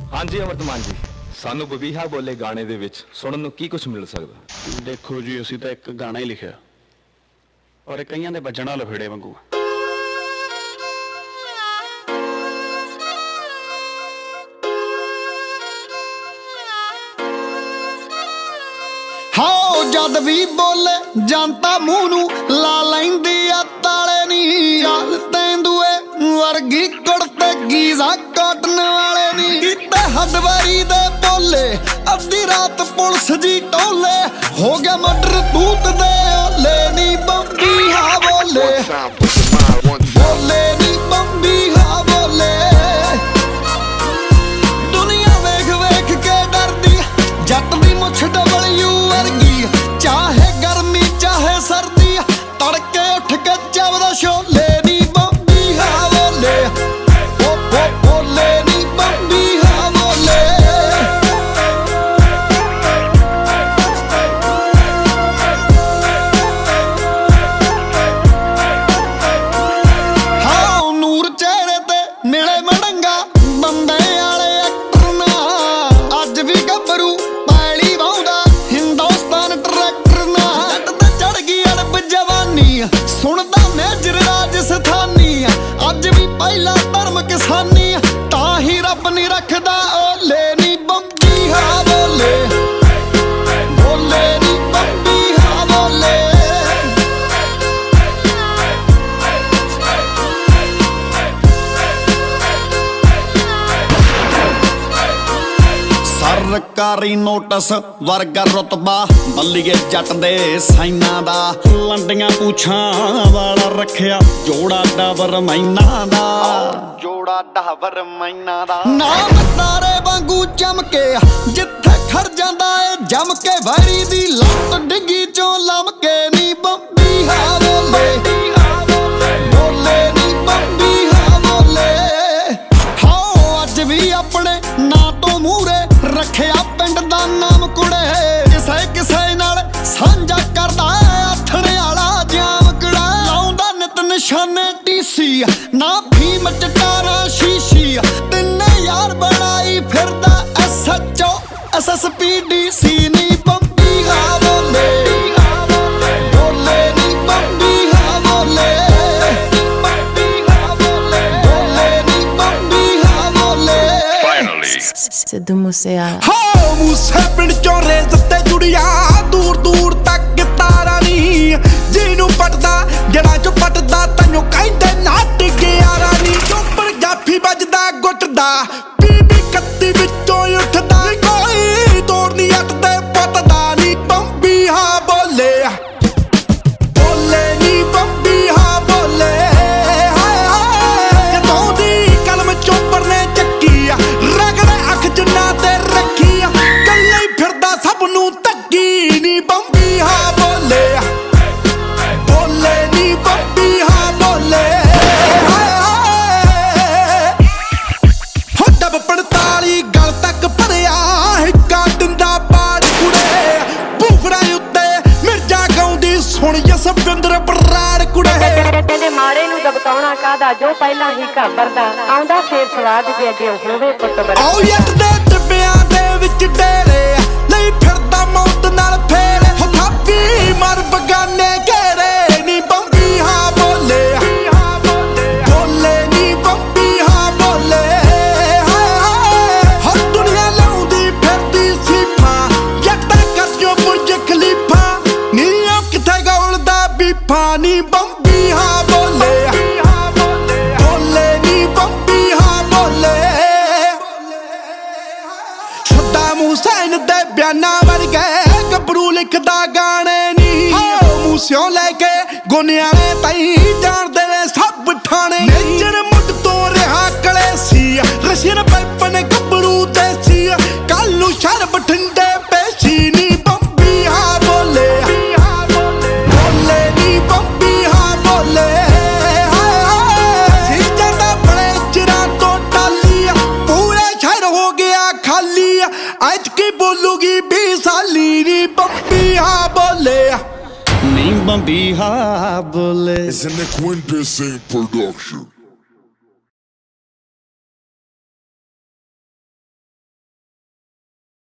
हाँ जी अमृतमान जी, सानू बबीहा बोले गाने दे विच सुनन नूं की कुछ मिल सकदा? देखो जी, असीं तां एक गाना ही लिखिआ और कईयां दे बजणा लफेड़े वांगू। हाँ जद भी बोले जानता मुँह नूं ला लैंदी आ ताले नी। चल तेंदुए वर्गी कुड़ते गीजा काटन वाले नी। इत्ते हदवारी दे बोले अद्धी रात पुलिस जी टोले। हो गया मर्डर तूत दे ओले नी बंबीहा बोले। बोले नी बंबीहा बोले। दुनिया वेख वेख के डरदी जट दी मुछ डबलयू वर्गी। चाहे गर्मी चाहे सर्दी तड़के उठ के चवदा छोले नी बंबीहा बोले। बोले नी बंबीहा बोले। हाँ नूर चेहरे ते मिले मड़ंगा बंदे आले एक्टर ना। अज भी गबरू पैली वाउंदा हिंदुस्तान ट्रैक्टर ना। जट ते चढ़ गई अड़ब जवानी सुनदा मेजर राजस्थानी। अज भी पहला धर्म किसानी ताही रब नी रखदा ओले नी बंबीहा बोले। बोले नी बंबीहा बोले। सरकारी नोटिस वर्गा रुतबा बल्लीए जट दे साइना दा। लंडियां पूछां वाला रखिया जोड़ा डाबर मैना दा। जोड़ा डाबर मैना दा। नाम तारे वांगू चमके जिथे खर जांदा ए जम के। वैरी दी लत डिग्गी चों लमके नी बंबीहा बोले। बोले नी बंबीहा बोले। हाँ अज भी अपने ना तो मूरे रखिया पिंड दा नाम कुड़े। किसे किसे नाल सांझा करदा आथणे आला जाम कुड़ा। लाउंदा नित निशाने टीसी ना भीम चटारा शीशी। तिन्ने यार बनाई फिरदा SHO SSP DC नी बंबीहा बोले। बोले नी बंबीहा बोले। बोले नी बंबीहा बोले। सिद्धू मूसेवाला। हाँ मूसे पिंड चों रेस ते जुड़िया दूर दूर तक तारा नी। जिन्नू पटदा जड़ा चो पटदा तैनू कहंदे नट ग्यारा नी। चोपर जाफी बजदा गुटदा बीबी कत्ती विचों उठदा। कोई तोड़ नी अट ते पटदा नी बंबीहा बोले। बोले नी बंबीहा बोले। जदों दी कलम चोपर ने चक्की रगड़े अख जिन्ना ते रखी। कल्ले फिरदा सब नू तक्की नी बंबीहा बोले। बोले नी बंबीहा बोले। हो डब 45 गल तक भरिया हिक्का दिंदा पाड़ कुड़े। भूखड़ा उत्ते मिर्जा गाउंदी सुन जसविंदर बराड़ कुड़े। कहंदे माड़े नू दबकाउणा कादा जो पहला ही घाबरदा। आउंदा फेर सवाद जे अगे होवे पुੱਤ बड़ा। आओ यट दे ਟਿੱਬਿਆਂ ਦੇ ਵਿੱਚ ਡੇਰੇ ਲਈ ਫਿਰਦਾ ਮੌਤ ਨਾਲ ਫੇਰੇ। ਹੋ ਥਾਪੀ ਮਰ ਬਗਾਨੇ ਘੇਰੇ ਨੀ ਬੰਬੀਹਾ ਬੋਲੇ। ਬੋਲੇ ਨੀ ਬੰਬੀਹਾ ਬੋਲੇ। ਹੋ ਦੁਨੀਆ ਲਾਉਂਦੀ ਫਿਰਦੀ ਸੀਫਾਂ ਜੱਟਾਂ ਕੱਜੋ ਬੁਰਜ ਖਲੀਫਾ। ਨੀ ਉਹ ਕਿੱਥੇ ਗੌਲਦਾ ਬੀਫਾ ਨੀ ਬੰਬੀਹਾ ਬੋਲੇ। ਬੋਲੇ ਨੀ ਬੰਬੀਹਾ ਬੋਲੇ। सद्दाम हुसैन दे बयाना वर्गे गबरू लिखदा गाने नी। मूसियों लैके गुनियाने ताई जानदे ने सब ठाणे। मेजर मुड तो रिहा कलेसी रशियन पैपन गबरू देसी। कालू शर बठिंडे पेशी नी बंबीहा बोले। बोले नी बंबीहा बोले। सीजन दा बड़े चिरां तो टाली पूरे शहर हो गया खाली। आज की बोलूगी 20 साली नी बंबीहा बोले। नी बंबीहा बोले। It's in the Quintessence production.